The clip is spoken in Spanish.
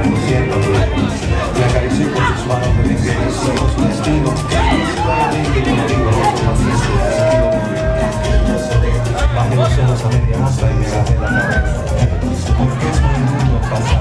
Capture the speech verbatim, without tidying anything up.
reconociéndolo. Le acaricié con sus manos de ligereza y con su destino. Suavemente, como digo, otro paciente positivo. Bajé los ojos a media asta y me agarré la cabeza. Porque es muy duro pasar